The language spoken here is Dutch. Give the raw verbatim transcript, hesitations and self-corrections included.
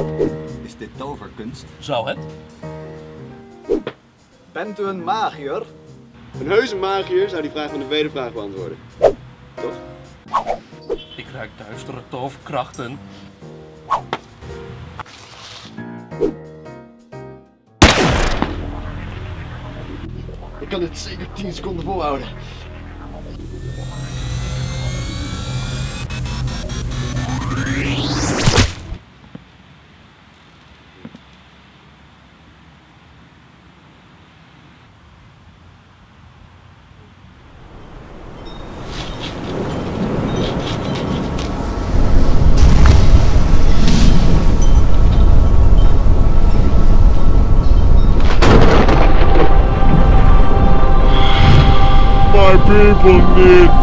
Is dit toverkunst? Zou het? Bent u een magier? Een heuse magier zou die vraag van de tweede vraag beantwoorden. Toch? Ik ruik duistere toverkrachten. Ik kan dit zeker tien seconden volhouden. My people need